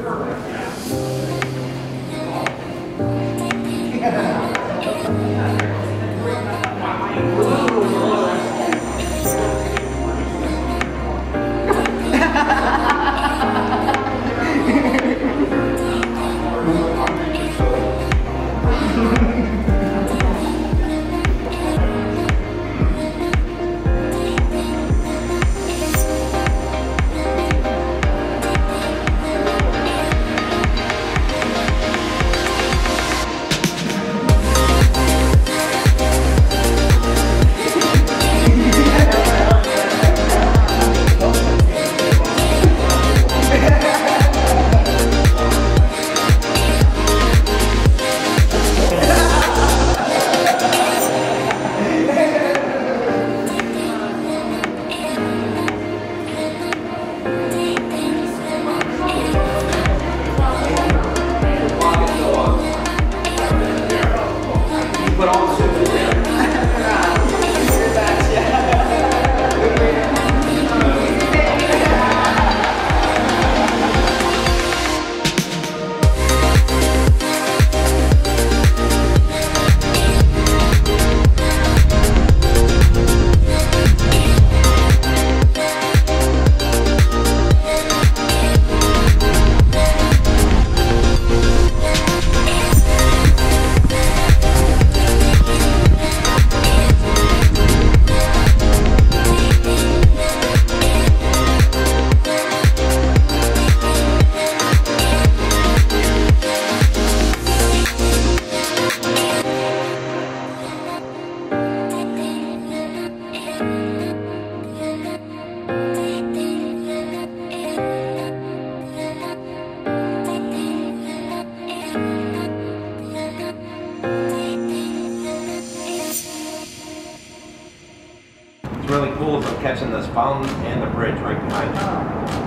What's really cool is I'm catching this fountain and the bridge right behind me.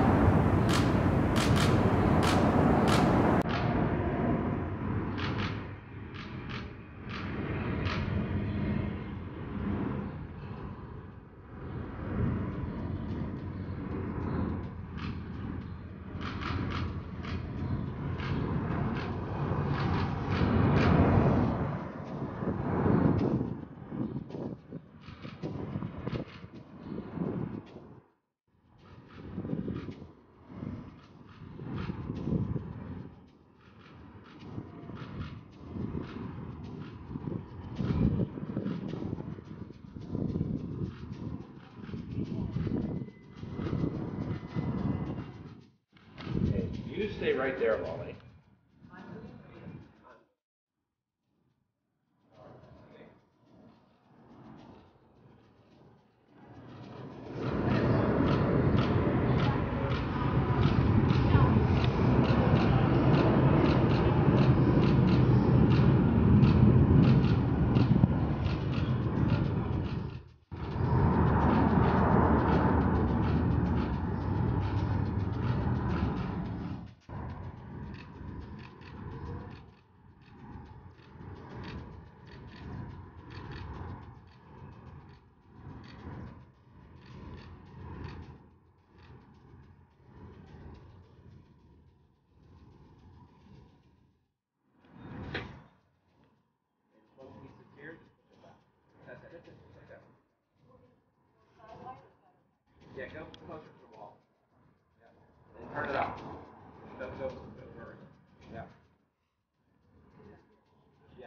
You stay right there, Lolly. Yeah, go closer to the wall. Yeah. And turn it up. Go forward. Yeah. Yeah.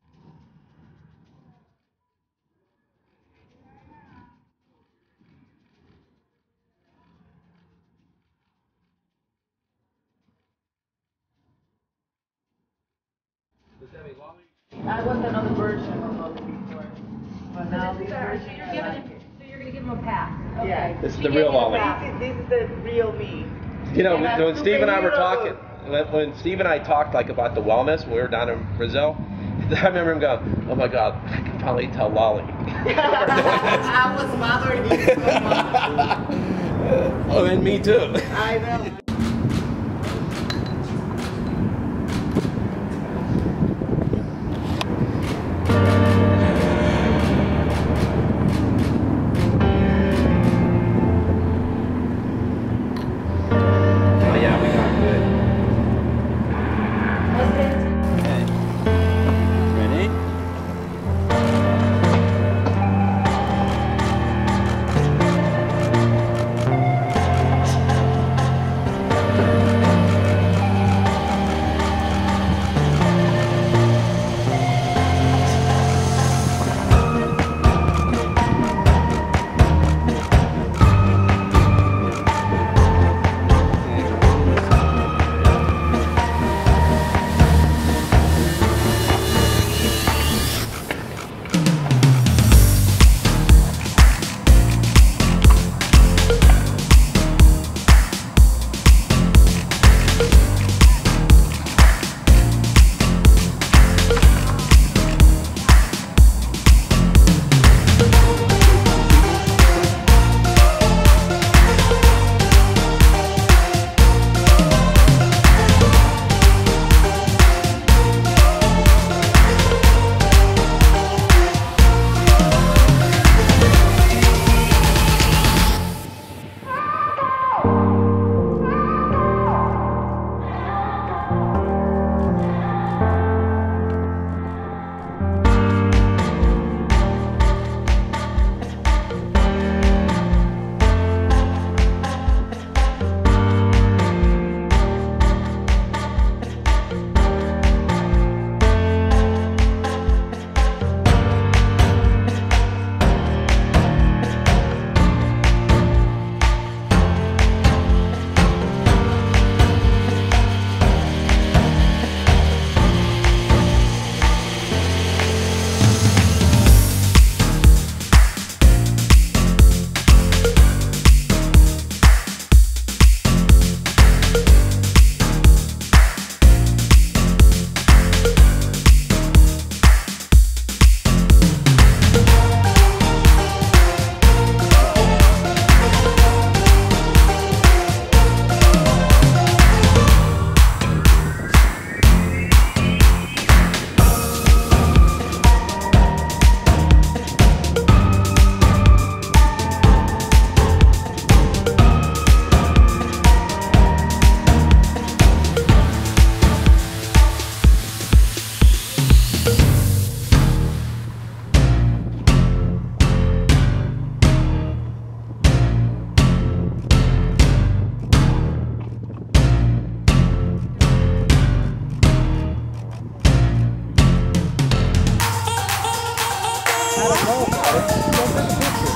So Debbie, Lolly. I want another version of Lolly before. But now So you're going to give him a pass. Okay. Yeah. This is the real Lolly. This is the real me. You know, when Steve and I were talking, when Steve and I talked like about the wellness, when we were down in Brazil, I remember him going, "Oh my God, I can finally tell Lolly." I was bothering you so much. Oh, and me too. I know. Oh yeah, we got good.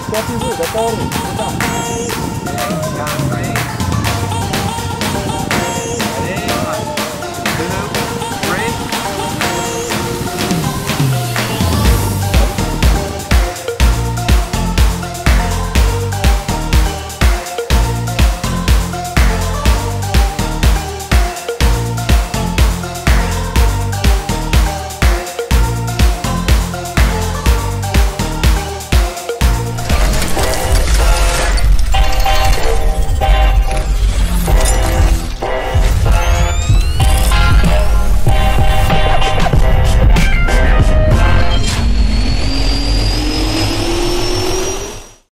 Don't be rude. That's all it is. It's all.